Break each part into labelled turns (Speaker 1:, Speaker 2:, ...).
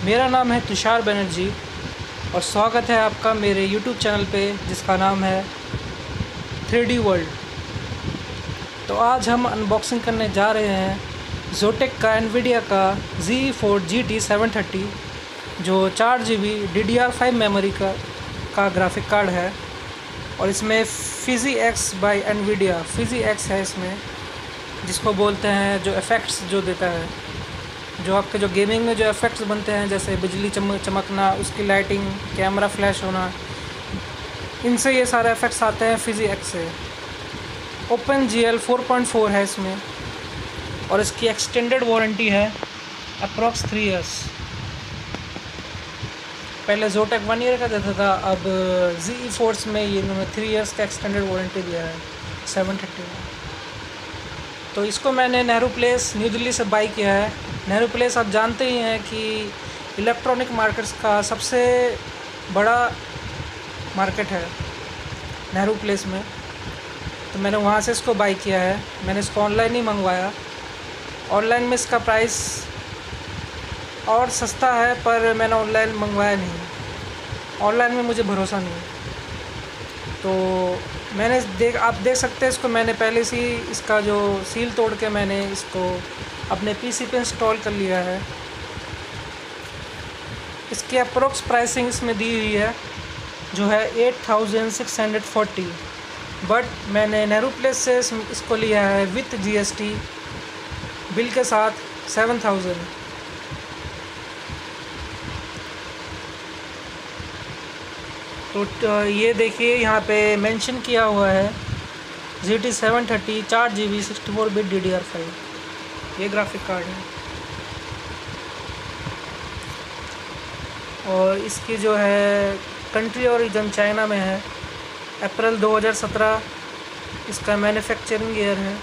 Speaker 1: मेरा नाम है तुषार बनर्जी और स्वागत है आपका मेरे YouTube चैनल पे जिसका नाम है 3D वर्ल्ड। तो आज हम अनबॉक्सिंग करने जा रहे हैं ज़ोटेक का एनवीडिया का Z4 GT 730 जो 4GB DDR5 मेमोरी का ग्राफिक कार्ड है और इसमें PhysiX बाय एनवीडिया PhysiX है इसमें, जिसको बोलते हैं जो इफ़ेक्ट्स जो देता है, जो आपके जो गेमिंग में जो इफ़ेक्ट्स बनते हैं जैसे बिजली चमकना, उसकी लाइटिंग, कैमरा फ्लैश होना, इनसे ये सारे इफ़ेक्ट्स आते हैं PhysiX से। OpenGL 4.4 है इसमें और इसकी एक्सटेंडेड वारंटी है अप्रॉक्स 3 ईयर्स। पहले ज़ोटेक 1 ईयर का देता था, अब ZE फोर्स में ये इन्होंने 3 ईयर्स का एक्सटेंडेड वारंटी दिया है 730 में। तो इसको मैंने नेहरू प्लेस न्यू दिल्ली से बाई किया है। नेहरू प्लेस आप जानते ही हैं कि इलेक्ट्रॉनिक मार्केट्स का सबसे बड़ा मार्केट है नेहरू प्लेस में, तो मैंने वहाँ से इसको बाई किया है। मैंने इसको ऑनलाइन ही मंगवाया। ऑनलाइन में इसका प्राइस और सस्ता है, पर मैंने ऑनलाइन मंगवाया नहीं, ऑनलाइन में मुझे भरोसा नहीं। तो आप देख सकते हैं इसको मैंने पहले से ही इसका जो सील तोड़ के मैंने इसको अपने पीसी पे इंस्टॉल कर लिया है। इसकी अप्रोक्स प्राइसिंग इसमें दी हुई है जो है 8640, बट मैंने नेहरू प्लेस से इसको लिया है विथ GST बिल के साथ 7000। तो ये देखिए यहाँ पे मेंशन किया हुआ है GT 730 4GB 64 बिट DDR5, ये ग्राफिक कार्ड है। और इसकी जो है कंट्री ओरिजिन चाइना में है। अप्रैल 2017 इसका मैन्युफैक्चरिंग ईयर है।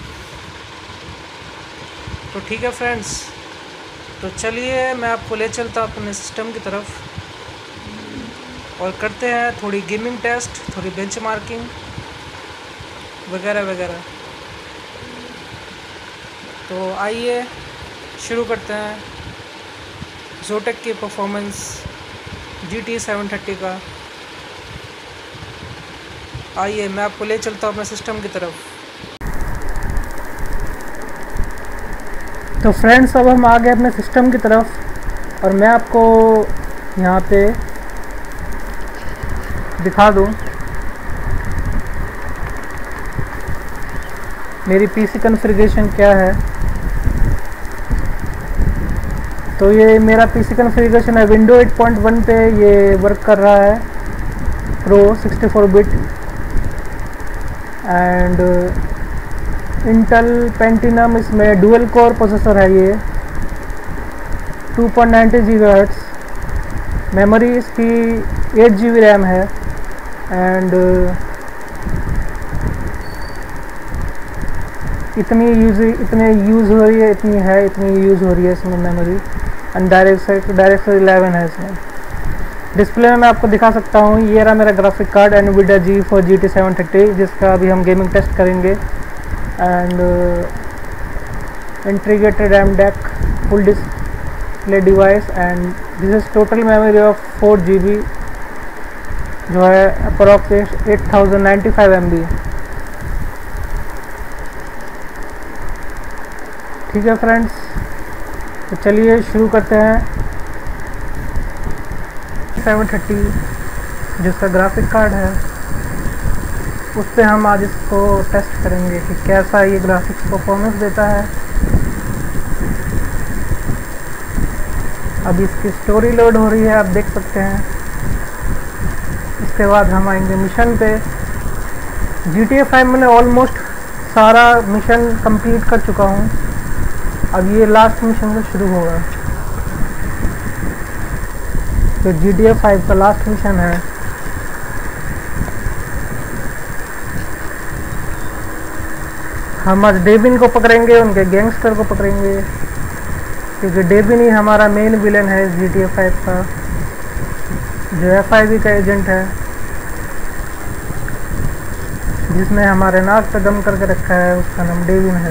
Speaker 1: तो ठीक है फ्रेंड्स, तो चलिए मैं आपको ले चलता हूँ अपने सिस्टम की तरफ और करते हैं थोड़ी गेमिंग टेस्ट, थोड़ी बेंचमार्किंग वगैरह वगैरह। तो आइए शुरू करते हैं ज़ोटेक की परफॉर्मेंस GT 730 का। आइए मैं आपको ले चलता हूँ अपने सिस्टम की तरफ। तो फ्रेंड्स, अब हम आ गए अपने सिस्टम की तरफ और मैं आपको यहाँ पे दिखा दूँ मेरी पीसी कॉन्फ़िगरेशन क्या है। तो ये मेरा पीसी कॉन्फ़िगरेशन है विंडो 8.1 पे ये वर्क कर रहा है, pro 64 bit and Intel Pentium, इसमें डुअल कोर प्रोसेसर है ये 2.90 GHz। मेमोरी इसकी 8GB रैम है एंड इतनी यूज़ हो रही है, इतनी यूज़ हो रही है इसमें मेमोरी। एंड डायरेक्ट 11 है इसमें। डिस्प्ले में मैं आपको दिखा सकता हूँ, ये रहा मेरा graphic card Nvidia Z4 GT 730 जिसका अभी हम गेमिंग टेस्ट करेंगे। And integrated RAM deck, full display device and this is total memory of 4GB जो है अप्रॉक्स 8095 MB। ठीक है फ्रेंड्स, तो चलिए शुरू करते हैं। 730 जिसका ग्राफिक कार्ड है उस पर हम आज इसको टेस्ट करेंगे कि कैसा ये ग्राफिक्स परफॉर्मेंस देता है। अब इसकी स्टोरी लोड हो रही है, आप देख सकते हैं। इसके बाद हम आएंगे मिशन पे। GTA 5 मैंने ऑलमोस्ट सारा मिशन कंप्लीट कर चुका हूँ, अब ये लास्ट मिशन से शुरू होगा। तो GTA 5 का लास्ट मिशन है। हम आज डेविन को पकड़ेंगे, उनके गैंगस्टर को पकड़ेंगे, क्योंकि डेविन ही हमारा मेन विलन है GTA 5 का, जो FIB का एजेंट है जिसने हमारे नाक पे दम करके रखा है, उसका नाम डेविन है।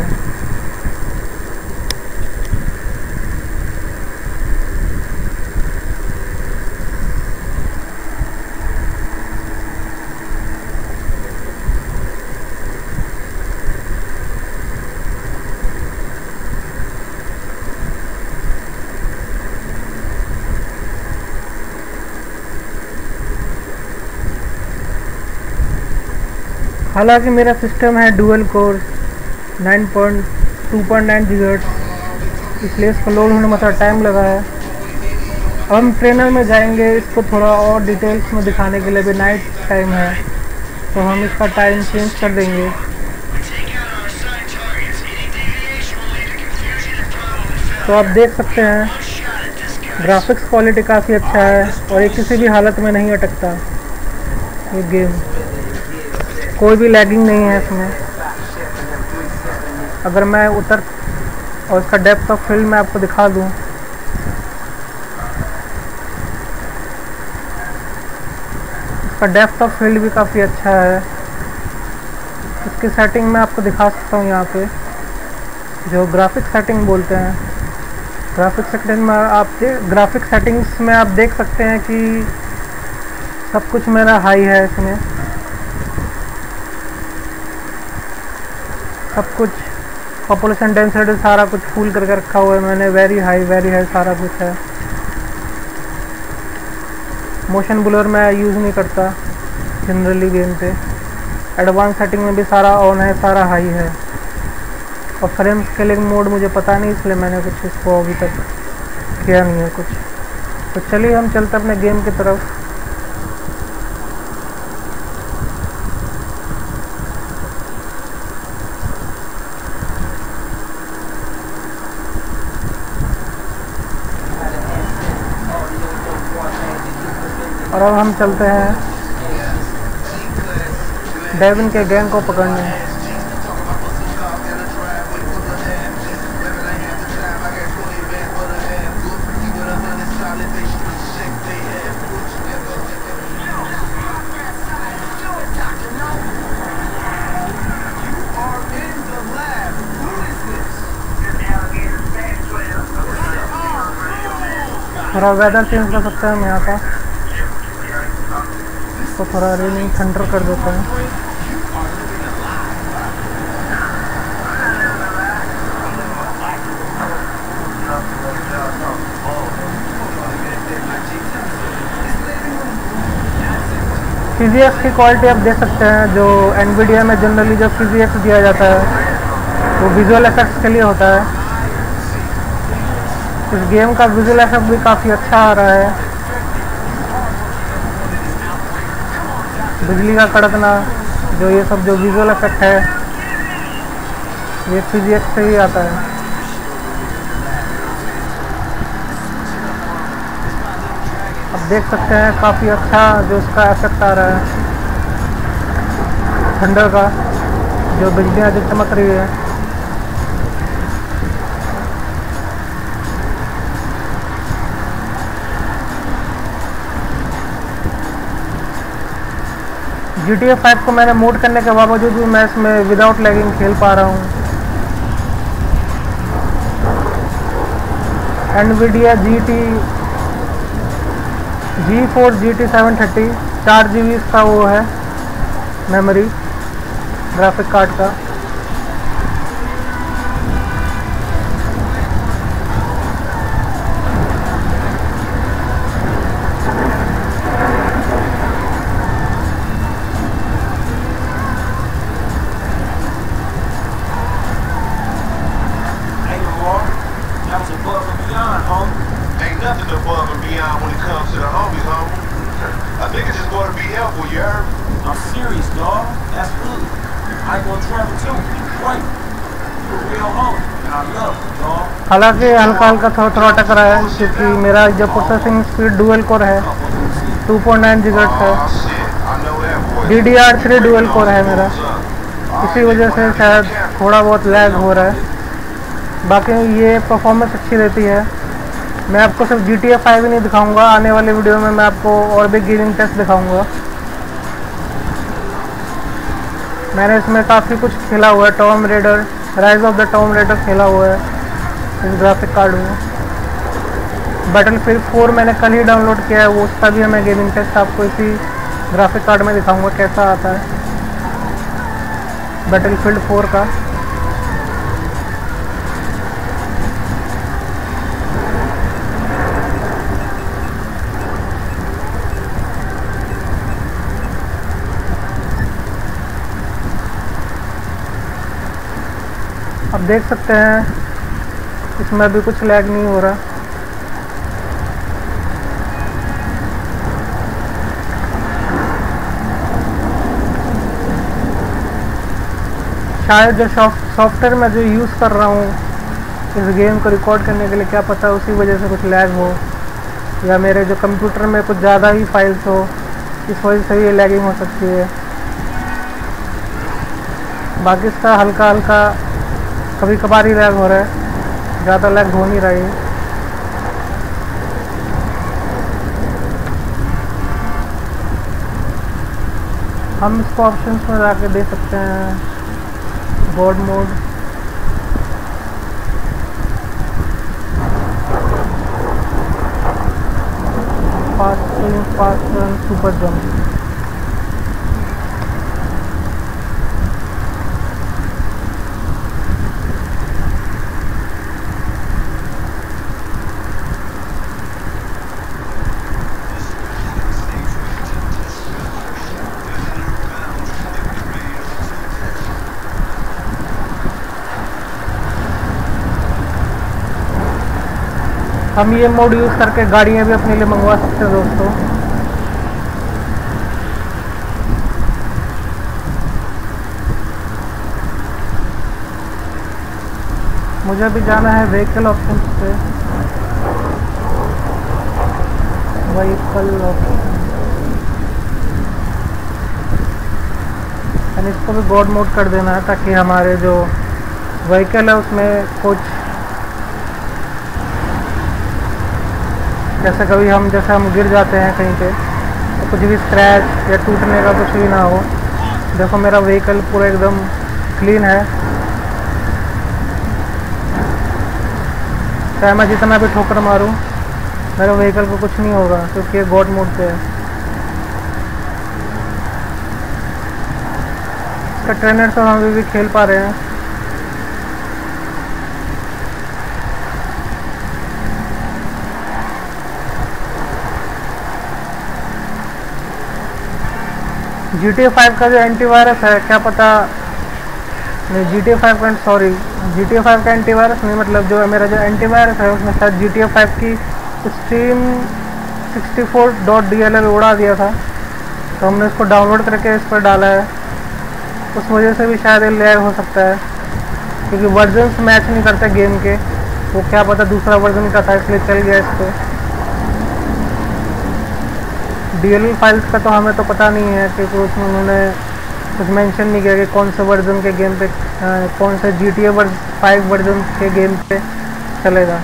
Speaker 1: हालांकि मेरा सिस्टम है डुअल कोर 2.9 GHz, इसलिए इसको लोड होने में थोड़ा टाइम लगा है। अब हम ट्रेनर में जाएंगे, इसको थोड़ा और डिटेल्स में दिखाने के लिए। भी नाइट टाइम है तो हम इसका टाइम चेंज कर देंगे। तो आप देख सकते हैं ग्राफिक्स क्वालिटी काफ़ी अच्छा है और ये किसी भी हालत में नहीं अटकता। ये गेम कोई भी लैगिंग नहीं है इसमें। अगर मैं उतर और इसका डेप्थ ऑफ फील्ड मैं आपको दिखा दूं, इसका डेप्थ ऑफ फील्ड भी काफ़ी अच्छा है। इसकी सेटिंग मैं आपको दिखा सकता हूँ यहाँ पे, जो ग्राफिक सेटिंग बोलते हैं। ग्राफिक सेटिंग्स में आप देख सकते हैं कि सब कुछ मेरा हाई है। इसमें सब कुछ पॉपुलेशन डेंसिटी सारा कुछ फुल करके रखा हुआ है मैंने। वेरी हाई सारा कुछ है। मोशन ब्लर मैं यूज़ नहीं करता जनरली गेम पे। एडवांस सेटिंग में भी सारा ऑन है, सारा हाई है। और फ्रेम स्केलिंग मोड मुझे पता नहीं, इसलिए मैंने कुछ इसको अभी तक किया नहीं है कुछ। तो चलिए हम चलते अपने गेम की तरफ। और अब हम चलते हैं डेविन के गैंग को पकड़ने। थोड़ा वेदर चेंज कर सकते हैं हम यहाँ का, तो थोड़ा रेनिंग थंडर कर देते हैं। फिजिक्स की क्वालिटी आप देख सकते हैं। जो एनवीडिया में जनरली जो फिजिक्स दिया जाता है वो विजुअल इफेक्ट्स के लिए होता है। इस गेम का विजुअल इफेक्ट भी काफ़ी अच्छा आ रहा है। बिजली का कड़कना, जो ये सब जो विजुअल इफेक्ट है ये फिजिक्स से ही आता है। अब देख सकते हैं काफ़ी अच्छा जो इसका इफेक्ट आ रहा है थंडर का, जो बिजलियाँ जो चमक रही है। GTA 5 को मैंने मोड करने के बावजूद भी मैं इसमें विदाउट लैगिंग खेल पा रहा हूँ। NVIDIA GeForce GT 730 4GB इसका वो है मेमोरी ग्राफिक कार्ड का।
Speaker 2: Nothing above and beyond when it comes to the homies, homie. A nigga just gotta be helpful, you heard?
Speaker 3: I'm serious, dog. That's good. I ain't gonna travel too. Right. You're a real homie. And I love you, dog.
Speaker 1: हालांकि हल्का हल्का थोड़ा टकरा है, क्योंकि मेरा जो processing speed dual core है 2.9 GHz है। DDR3 डुअल कोर है मेरा, इसी वजह से शायद थोड़ा बहुत लैग हो रहा है। बाकी ये परफॉर्मेंस अच्छी रहती है। मैं आपको सिर्फ GTA 5 ही नहीं दिखाऊंगा, आने वाले वीडियो में मैं आपको और भी गेमिंग टेस्ट दिखाऊंगा। मैंने इसमें काफ़ी कुछ खेला हुआ है। Tomb Raider, Rise of the Tomb Raider खेला हुआ है इस ग्राफिक कार्ड में। बैटलफील्ड 4 मैंने कल ही डाउनलोड किया है, वो उसका भी मैं गेमिंग टेस्ट आपको इसी ग्राफिक कार्ड में दिखाऊंगा कैसा आता है बैटलफील्ड 4 का। अब देख सकते हैं इसमें अभी कुछ लैग नहीं हो रहा। शायद जो सॉफ्टवेयर मैं जो यूज़ कर रहा हूँ इस गेम को रिकॉर्ड करने के लिए, क्या पता उसी वजह से कुछ लैग हो, या मेरे जो कंप्यूटर में कुछ ज़्यादा ही फाइल्स हो, इस वजह से ये लैगिंग हो सकती है। बाकी इसका हल्का हल्का कभी कभार ही लैग हो रहा है, ज़्यादा लैग हो नहीं रही। हम इसको ऑप्शंस में जाके दे सकते हैं god mode, fast run, super jump. हम ये मोड यूज़ करके गाड़ियाँ भी अपने लिए मंगवा सकते हैं दोस्तों। मुझे अभी जाना है व्हीकल ऑप्शन पे, व्हीकल ऑप्शन, एंड इसको भी गॉड मोड कर देना है ताकि हमारे जो व्हीकल है उसमें कुछ, जैसे कभी हम गिर जाते हैं कहीं पे तो कुछ भी स्क्रैच या टूटने का कुछ भी ना हो। देखो मेरा व्हीकल पूरा एकदम क्लीन है, चाहे मैं जितना भी ठोकर मारूं मेरे व्हीकल को कुछ नहीं होगा क्योंकि ये गॉड मोड पे है। इसका ट्रेनर से हम भी खेल पा रहे हैं। GTA 5 का जो एंटीवायरस है, क्या पता नहीं, GTA 5 का एंटीवायरस नहीं, मतलब जो मेरा जो एंटीवायरस है उसमें शायद GTA 5 की स्ट्रीम 64.dll उड़ा दिया था, तो हमने इसको डाउनलोड करके इस पर डाला है। उस वजह से भी शायद ये लैग हो सकता है क्योंकि वर्जन्स मैच नहीं करते गेम के, वो क्या पता दूसरा वर्जन का था इसलिए चल गया इस पर। DLL फाइल्स का तो हमें तो पता नहीं है क्योंकि उसमें उन्होंने कुछ मेंशन नहीं किया कि कौन से वर्जन के गेम पे, कौन से GTA 5 वर्जन के गेम पे चलेगा।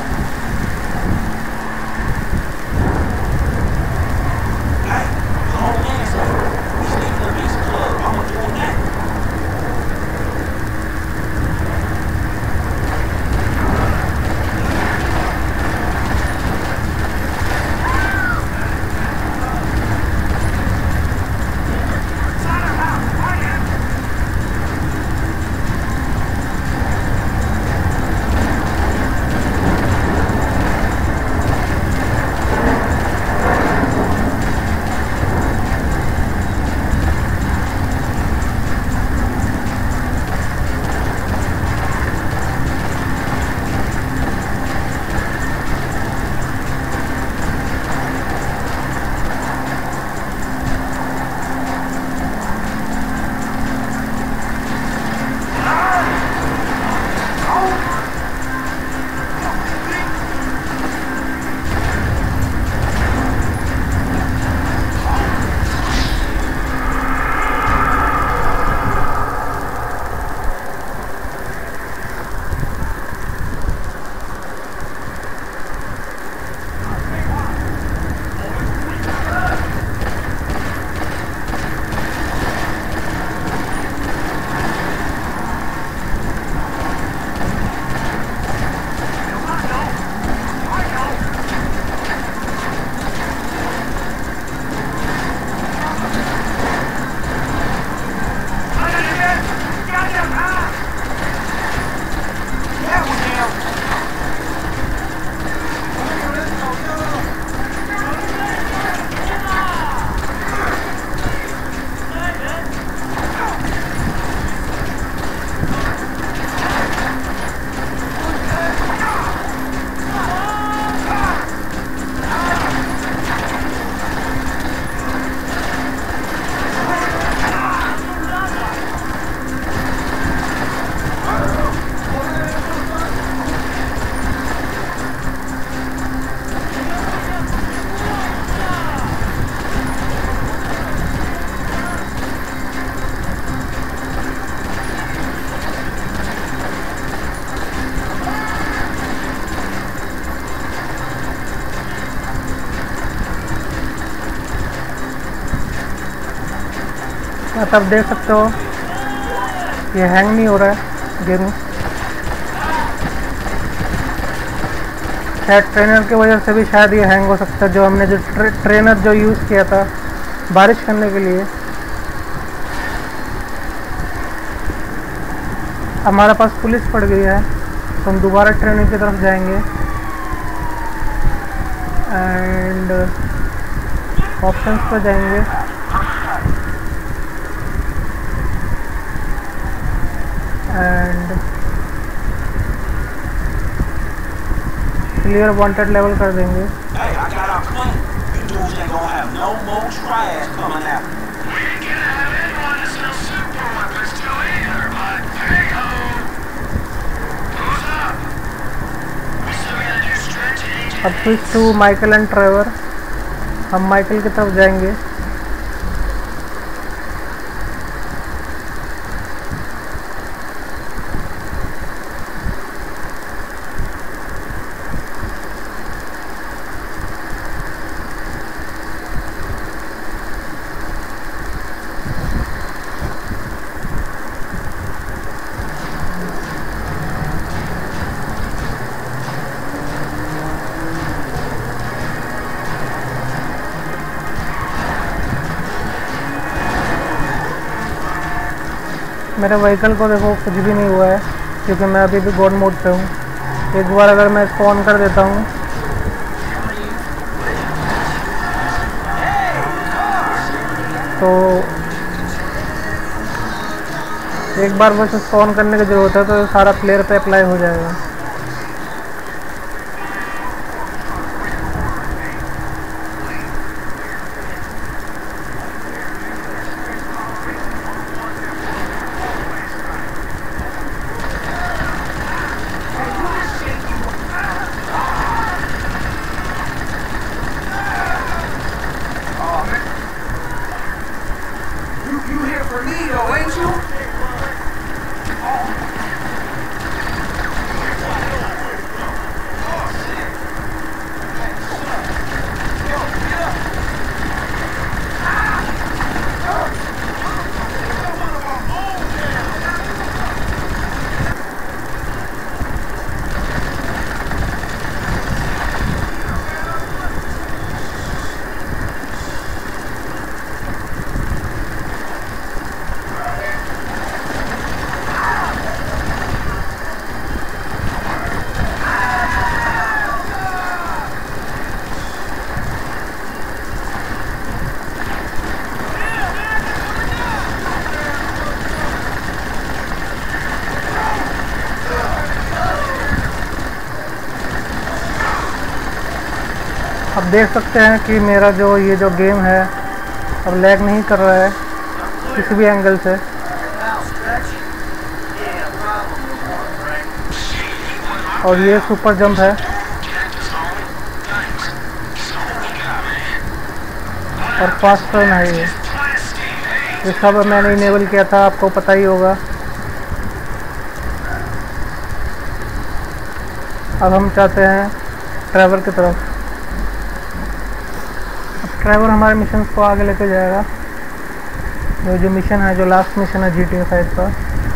Speaker 1: तब देख सकते हो ये हैंग नहीं हो रहा है गेम। शायद ट्रेनर की वजह से भी शायद ये हैंग हो सकता है, जो हमने जो ट्रेनर जो यूज़ किया था बारिश करने के लिए। हमारे पास पुलिस पड़ गई है तो हम दोबारा ट्रेनिंग की तरफ जाएंगे एंड ऑप्शंस पर जाएंगे एंड क्लियर वांटेड लेवल कर देंगे।
Speaker 3: Hey, I got our plan. You dudes ain't gonna have no more trash coming after you.
Speaker 2: We can have anyone sell super weapons to either, but hey ho! Who's up? We still gotta do stretching.
Speaker 1: अब switch to Michael and Trevor. हम Michael की तरफ जाएंगे। मेरे vehicle को देखो कुछ भी नहीं हुआ है क्योंकि मैं अभी भी गॉड मोड पे हूँ। एक बार अगर मैं इसको ऑन कर देता हूँ तो एक बार बस इसको ऑन करने की ज़रूरत है तो सारा प्लेयर पे अप्लाई हो जाएगा।
Speaker 3: You here for me though, ain't you?
Speaker 1: अब देख सकते हैं कि मेरा ये जो गेम है अब लैग नहीं कर रहा है किसी भी एंगल से। और ये सुपर जंप है और फास्ट रन है ये सब मैंने इनेबल किया था, आपको पता ही होगा। अब हम चाहते हैं ट्रैवल की तरफ। ड्राइवर हमारे मिशन को आगे लेके जाएगा। जो मिशन है, जो लास्ट मिशन है GTA 5 का।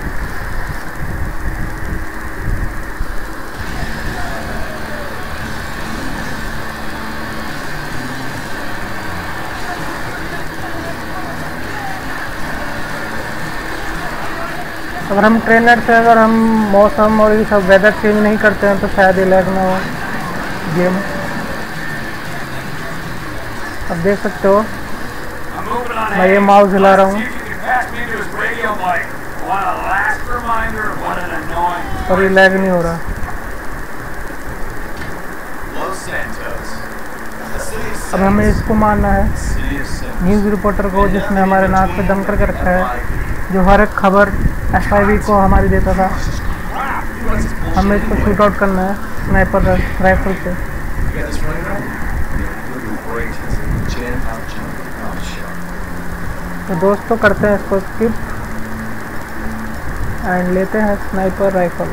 Speaker 1: अगर हम ट्रेनर से अगर हम मौसम और ये सब वेदर चेंज नहीं करते हैं तो शायद ये लैग ना हो गेम। अब देख सकते हो मैं ये माउस हिला रहा हूँ और ये लैग नहीं हो रहा। अब हमें इसको मारना है, न्यूज़ रिपोर्टर को, जिसने हमारे नाक पे दम करके रखा है, जो हर एक खबर FIV को हमारी देता था। हमें इसको शूट आउट करना है स्नाइपर राइफल से। तो दोस्तों करते हैं इसको स्किप एंड लेते हैं स्नाइपर राइफल।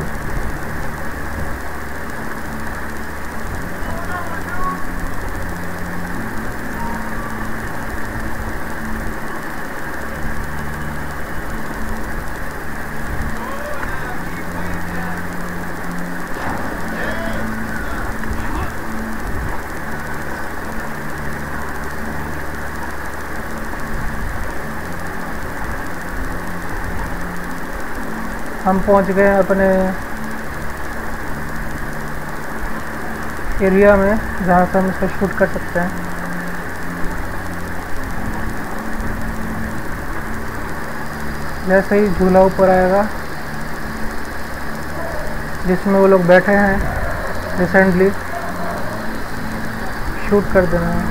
Speaker 1: हम पहुंच गए अपने एरिया में जहाँ से हम इसको शूट कर सकते हैं। जैसे ही झूला ऊपर आएगा जिसमें वो लोग बैठे हैं रिसेंटली, शूट कर देना है।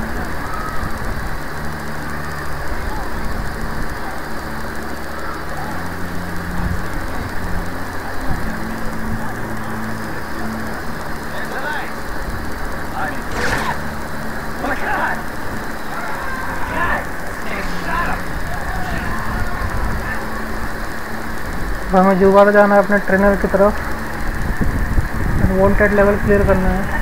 Speaker 1: अब हमें दोबारा जाना है अपने ट्रेनर की तरफ, वांटेड लेवल क्लियर करना है।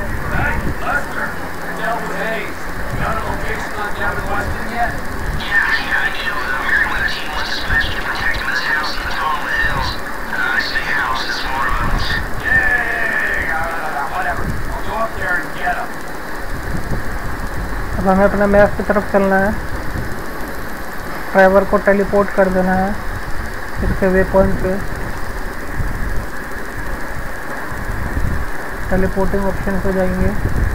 Speaker 1: अब हमें अपने मैप की तरफ चलना है, ड्राइवर को टेलीपोर्ट कर देना है इसके वे पॉइंट पे। टेलीपोर्टिंग ऑप्शन पे जाएंगे,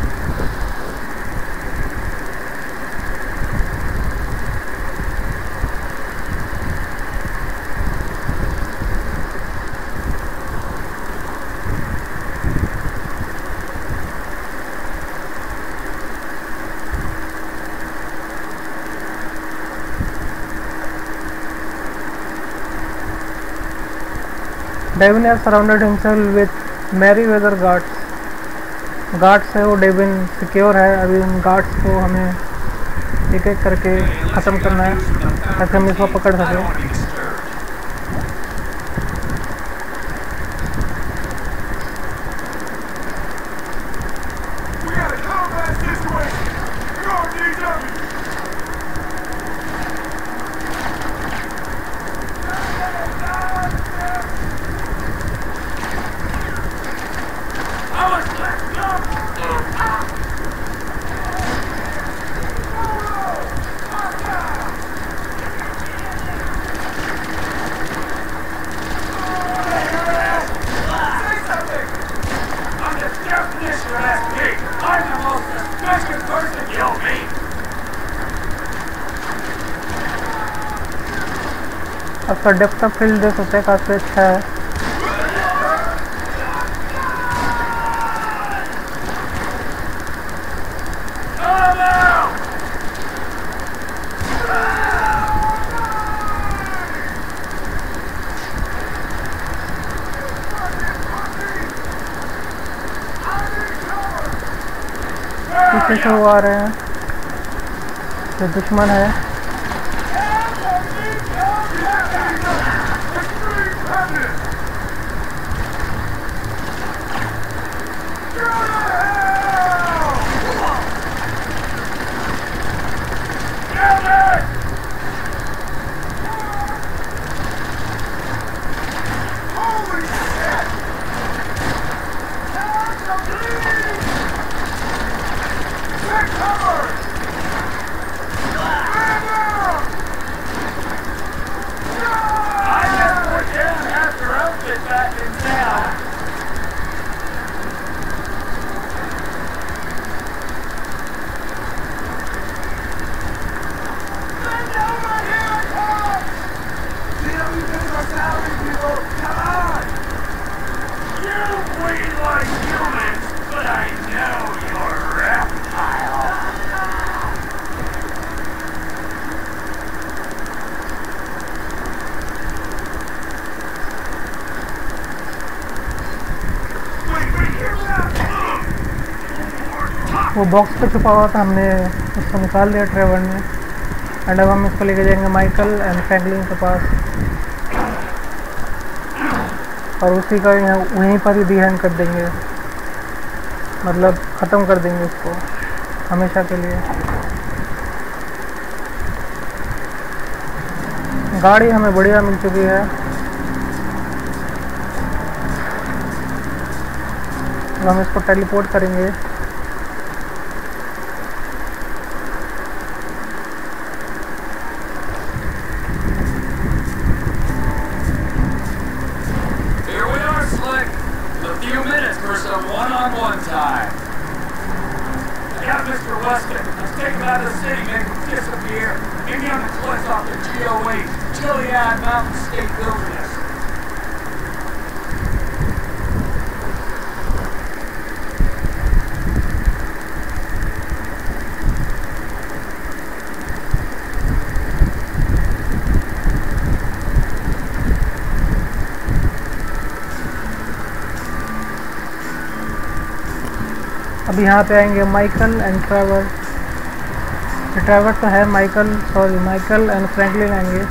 Speaker 1: Devin has surrounded himself with Merryweather guards. Guards है वो डेविन सिक्योर है। अभी उन गार्ड्स को हमें एक एक करके ख़त्म करना है ताकि हम इसको पकड़ सकें। आपका डेप्थ ऑफ फील्ड देख सकते हैं, काफ़ी अच्छा है। पीछे से वो आ रहे हैं, जो दुश्मन है। वो बॉक्स पे छुपा हुआ था, हमने उसको निकाल दिया ट्रेवर ने। एंड अब हम इसको लेके जाएंगे माइकल एंड फ्रैंकलिन के पास और उसी का यहाँ वहीं पर ही डिहैंग कर देंगे, मतलब ख़त्म कर देंगे उसको हमेशा के लिए। गाड़ी हमें बढ़िया मिल चुकी है। अब हम इसको टेलीपोर्ट करेंगे।
Speaker 3: Indiana cliffs off the GOA, Gilead Mountain State Wilderness.
Speaker 1: अब यहाँ पे आएंगे माइकल एंड ट्रेवर। ट्रेवर तो है, माइकल एंड फ्रैंकलिन आएंगे।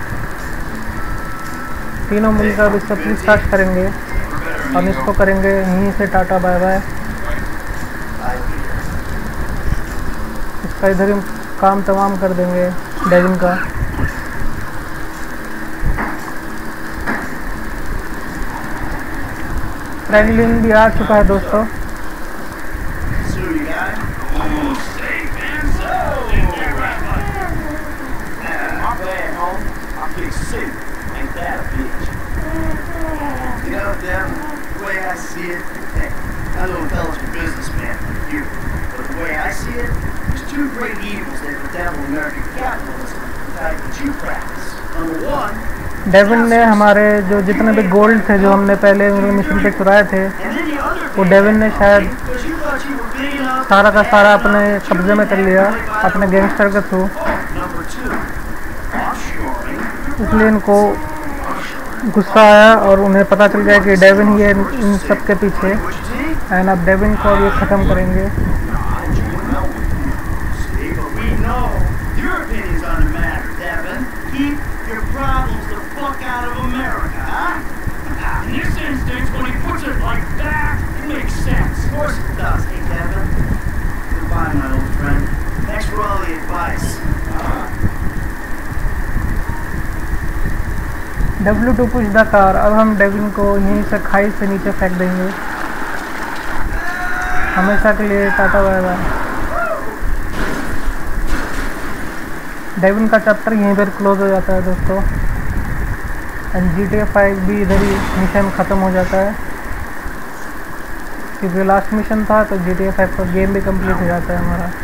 Speaker 1: तीनों मिलकर अब इसका पूछताछ करेंगे और इसको करेंगे यहीं से टाटा बाय बाय। इसका इधर ही काम तमाम कर देंगे डेविन का। फ्रैंकलिन भी आ चुका है दोस्तों।
Speaker 4: That little fella's a businessman, you. But the way I see it, there's two great evils that bedevil American capitalism, the type that you practice. Number one,
Speaker 1: Devin ने हमारे जो जितने भी गोल्ड थे जो हमने पहले मिशन पे चुराए थे, वो डेविन ने शायद सारा का सारा अपने कब्जे में कर लिया अपने गैंगस्टर के थ्रू। इसलिए इनको गुस्सा आया और उन्हें पता चल गया कि डेविन ही है इन सब के पीछे। एंड अब डेविन को अब ये ख़त्म करेंगे। W2 push the car. अब हम डेविन को यहीं से खाई से नीचे फेंक देंगे हमेशा के लिए। Tata bye bye. डेविन का चैप्टर यहीं पर क्लोज हो जाता है दोस्तों। एंड GTA 5 भी इधर ही मिशन ख़त्म हो जाता है, क्योंकि लास्ट मिशन था तो GTA 5 का गेम भी कंप्लीट हो जाता है हमारा।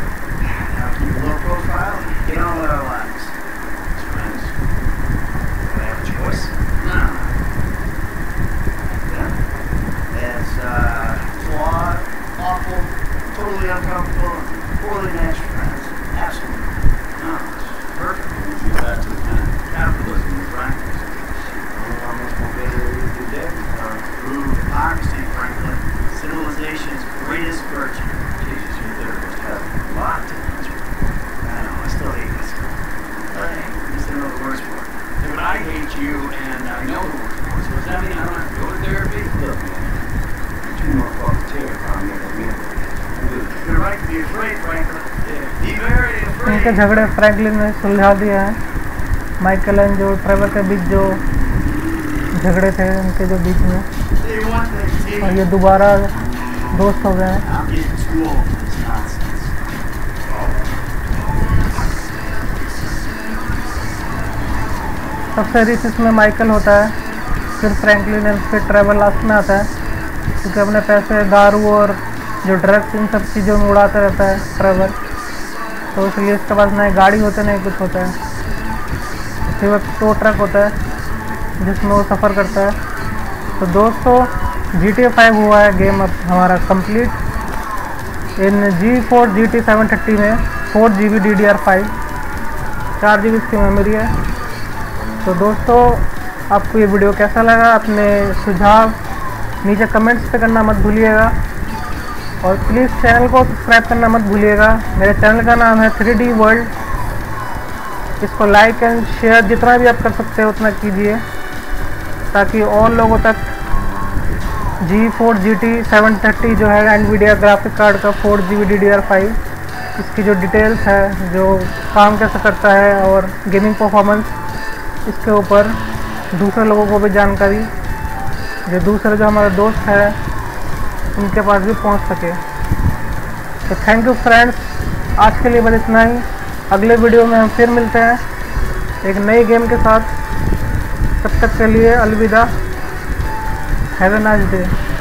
Speaker 4: Totally uncomfortable, poorly matched friends. Absolutely. No, it's perfect. We'll get back to the kind of capitalism in practice. How much more better it is today? True democracy, Franklin. Civilization's greatest virtue. Jesus, you there must have a lot to answer. I know, I still hate this guy. But hey, at least I know the words for it.
Speaker 3: Yeah, but I hate you, and I know the words for it. So does that mean I don't have to go to therapy? Look, man, you're too more fucking terrified me than me.
Speaker 4: You're right to be afraid, Franklin. Yeah, be very afraid.
Speaker 1: इनके झगड़े Franklin ने सुलझा दिया है। Michael and जो Trevor के बीच जो झगड़े थे उनके जो बीच में, और ये दोबारा दोस्त हो गए हैं। सबसे रिच इसमें माइकल होता है, फिर फ्रैंकलिन एंड फिर ट्रेवर लास्ट में आता है, क्योंकि अपने पैसे दारू और जो ड्रग्स इन सब चीज़ों में उड़ाता रहता है ट्रेवर। तो इसलिए इसके पास नए गाड़ी होते नहीं कुछ होता है, सिर्फ टो ट्रक होता है जिसमें वो सफ़र करता है। तो दोस्तों GTA 5 हुआ है गेम अब हमारा कंप्लीट इन G4 GT 730 में 4 GB DDR5, 4 GB इसकी मेमोरी है। तो दोस्तों आपको ये वीडियो कैसा लगा, अपने सुझाव नीचे कमेंट्स पे करना मत भूलिएगा, और प्लीज़ चैनल को सब्सक्राइब करना मत भूलिएगा। मेरे चैनल का नाम है 3D वर्ल्ड। इसको लाइक एंड शेयर जितना भी आप कर सकते हो उतना कीजिए, ताकि और लोगों तक G4 GT 730 जो है NVIDIA ग्राफिक कार्ड का 4 GB DDR5 इसकी जो डिटेल्स है, जो काम कैसे करता है और गेमिंग परफॉर्मेंस, इसके ऊपर दूसरे लोगों को भी जानकारी, जो हमारे दोस्त है उनके पास भी पहुंच सके। तो थैंक यू फ्रेंड्स, आज के लिए बस इतना ही। अगले वीडियो में हम फिर मिलते हैं एक नई गेम के साथ। तब तक के लिए अलविदा। Have a nice day.